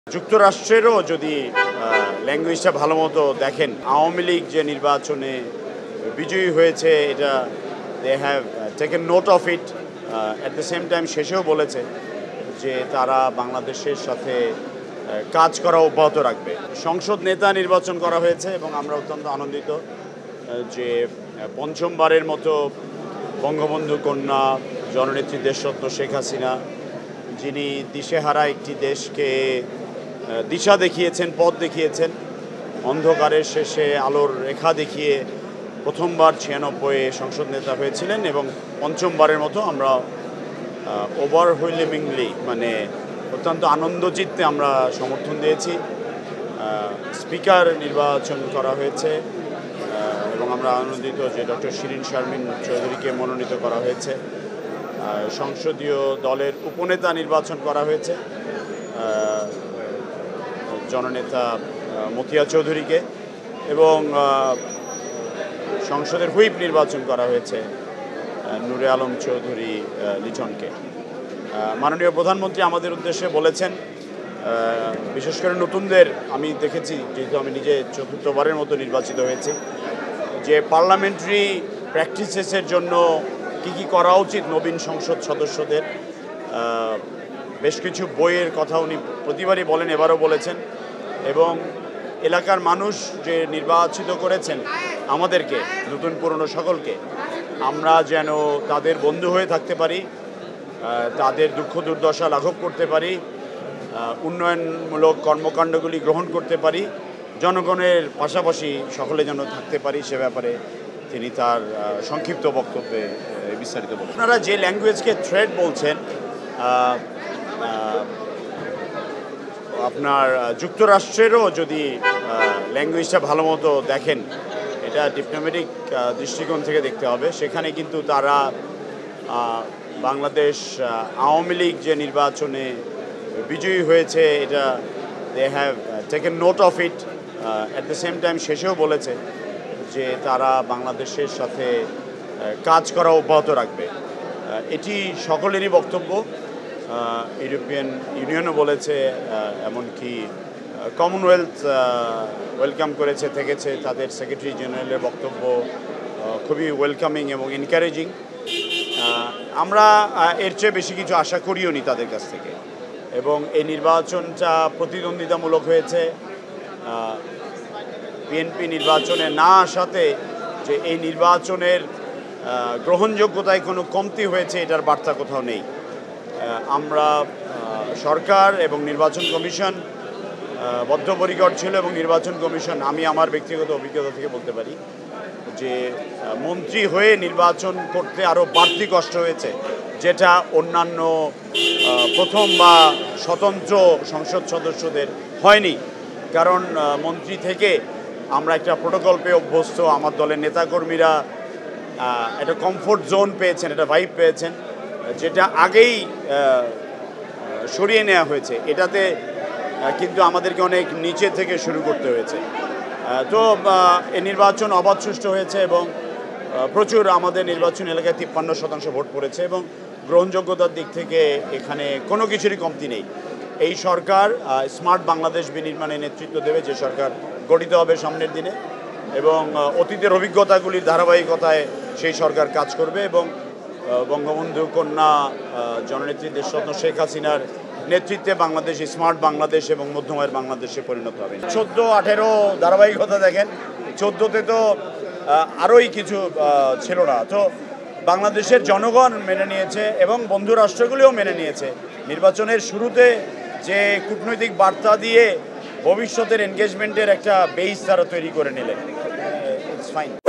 যুক্তরাষ্ট্রেরও যদি ল্যাঙ্গুয়েজটা ভালো মতো দেখেন, আওয়ামী লীগ যে নির্বাচনে বিজয়ী হয়েছে এটা they have taken note of it. At the same time শেষেও বলেছে যে তারা বাংলাদেশের সাথে কাজ করা অব্যাহত রাখবে। সংসদ নেতা নির্বাচন করা হয়েছে এবং আমরা অত্যন্ত আনন্দিত যে পঞ্চমবারের মতো বঙ্গবন্ধু কন্যা জননেত্রী দেশরত্ন শেখ হাসিনা, যিনি দিশেহারা একটি দেশকে দিশা দেখিয়েছেন, পথ দেখিয়েছেন, অন্ধকারের শেষে আলোর রেখা দেখিয়ে প্রথমবার 96-এ সংসদ নেতা হয়েছিলেন এবং পঞ্চমবারের মতো আমরা ওভারওয়েলমিংলি অত্যন্ত আনন্দচিত্তে আমরা সমর্থন দিয়েছি। স্পিকার নির্বাচন করা হয়েছে এবং আমরা আনন্দিত যে ডক্টর শিরিন শারমিন চৌধুরীকে মনোনীত করা হয়েছে। সংসদীয় দলের উপনেতা নির্বাচন করা হয়েছে জননেতা মতিয়া চৌধুরীকে, এবং সংসদের হুইপ নির্বাচন করা হয়েছে নূরে আলম চৌধুরী লিটনকে। মাননীয় প্রধানমন্ত্রী আমাদের উদ্দেশ্যে বলেছেন, বিশেষ করে নতুনদের আমি দেখেছি, যেহেতু আমি নিজে চতুর্থবারের মতো নির্বাচিত হয়েছি, যে পার্লামেন্টারি প্র্যাকটিসেসের জন্য কি করা উচিত নবীন সংসদ সদস্যদের। বেশ কিছু বইয়ের কথা উনি প্রতিবারই বলেন, এবারও বলেছেন, এবং এলাকার মানুষ যে নির্বাচিত করেছেন আমাদেরকে, নতুন পুরনো সকলকে, আমরা যেন তাদের বন্ধু হয়ে থাকতে পারি, তাদের দুঃখ দুর্দশা লাঘব করতে পারি, উন্নয়নমূলক কর্মকাণ্ডগুলি গ্রহণ করতে পারি, জনগণের পাশাপাশি সকলে যেন থাকতে পারি, সে ব্যাপারে তিনি তার সংক্ষিপ্ত বক্তব্যে বিস্তারিত বলেন। আপনারা যে ল্যাঙ্গুয়েজকে থ্রেড বলছেন, আপনার যুক্তরাষ্ট্রেরও যদি ল্যাঙ্গুয়েজটা ভালো মতো দেখেন, এটা ডিপ্লোম্যাটিক দৃষ্টিকোণ থেকে দেখতে হবে। সেখানে কিন্তু তারা বাংলাদেশ আওয়ামী লীগ যে নির্বাচনে বিজয়ী হয়েছে এটা they have taken note of it. At the same time শেষেও বলেছে যে তারা বাংলাদেশের সাথে কাজ করা অব্যাহত রাখবে। এটি সকলেরই বক্তব্য। ইউরোপিয়ান ইউনিয়নও বলেছে, এমনকি কমনওয়েলথ ওয়েলকাম করেছে, থেকেছে। তাদের সেক্রেটারি জেনারেলের বক্তব্য খুবই ওয়েলকামিং এবং এনকারেজিং। আমরা এর চেয়ে বেশি কিছু আশা করিও নি তাদের কাছ থেকে, এবং এই নির্বাচনটা প্রতিদ্বন্দ্বিতামূলক হয়েছে। বিএনপি নির্বাচনে না আসাতে যে এই নির্বাচনের গ্রহণযোগ্যতায় কোনো কমতি হয়েছে এটার বার্তা কোথাও নেই। আমরা সরকার এবং নির্বাচন কমিশন বদ্ধপরিকর ছিল, এবং নির্বাচন কমিশন, আমি আমার ব্যক্তিগত অভিজ্ঞতা থেকে বলতে পারি যে মন্ত্রী হয়ে নির্বাচন করতে আরও বাড়তি কষ্ট হয়েছে, যেটা অন্যান্য প্রথম বা স্বতন্ত্র সংসদ সদস্যদের হয়নি। কারণ মন্ত্রী থেকে আমরা একটা প্রোটোকল পেয়ে অভ্যস্ত, আমার দলের নেতাকর্মীরা একটা কমফোর্ট জোন পেয়েছেন, একটা ভাইব পেয়েছেন, যেটা আগেই সরিয়ে নেওয়া হয়েছে। এটাতে কিন্তু আমাদেরকে অনেক নিচে থেকে শুরু করতে হয়েছে। তো এই নির্বাচন অবাধ সুষ্ঠু হয়েছে এবং প্রচুর আমাদের নির্বাচন এলাকায় 53% ভোট পড়েছে, এবং গ্রহণযোগ্যতার দিক থেকে এখানে কোনো কিছুরই কমতি নেই। এই সরকার স্মার্ট বাংলাদেশ বিনির্মাণে নেতৃত্ব দেবে, যে সরকার গঠিত হবে সামনের দিনে, এবং অতীতের অভিজ্ঞতাগুলির ধারাবাহিকতায় সেই সরকার কাজ করবে, এবং বঙ্গবন্ধু কন্যা জননেত্রী দেশরত্ন শেখ হাসিনার নেতৃত্বে বাংলাদেশ স্মার্ট বাংলাদেশ এবং মধ্যমায়ের বাংলাদেশে পরিণত হবে। 14-18 ধারাবাহিকতা দেখেন, 14তে তো আরোই কিছু ছিল না। তো বাংলাদেশের জনগণ মেনে নিয়েছে এবং বন্ধু রাষ্ট্রগুলিও মেনে নিয়েছে। নির্বাচনের শুরুতে যে কূটনৈতিক বার্তা দিয়ে ভবিষ্যতের এনগেজমেন্টের একটা বেস তারা তৈরি করে নিলেন। It's fine.